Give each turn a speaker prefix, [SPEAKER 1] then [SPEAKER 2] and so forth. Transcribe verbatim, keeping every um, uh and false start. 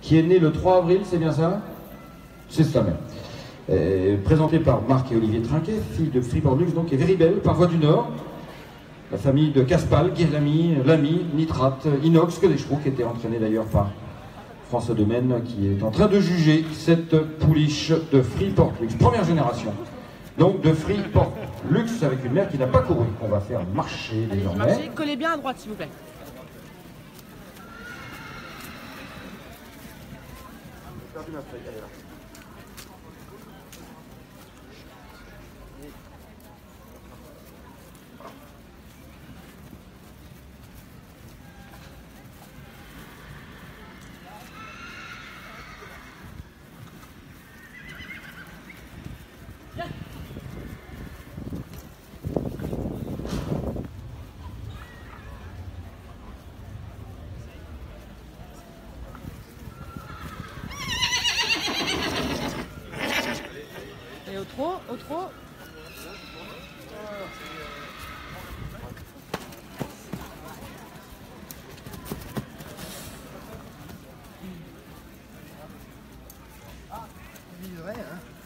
[SPEAKER 1] qui est né le trois avril, c'est bien ça? C'est ça même. Euh, présenté par Marc et Olivier Trinquet, fille de Freeport Luxe, donc, et Véribel, par Voie du Nord. La famille de Caspal, Guirlamy, Lamy, Nitrate, Inox, que des chevaux qui étaient entraînés d'ailleurs par François Domaine, qui est en train de juger cette pouliche de Freeport Luxe. Première génération. Donc de Freeport Luxe avec une mère qui n'a pas couru. On va faire marcher désormais.
[SPEAKER 2] Marchez, collez bien à droite s'il vous plaît. Et au trot, au trot.
[SPEAKER 3] Ah, il viserait, hein.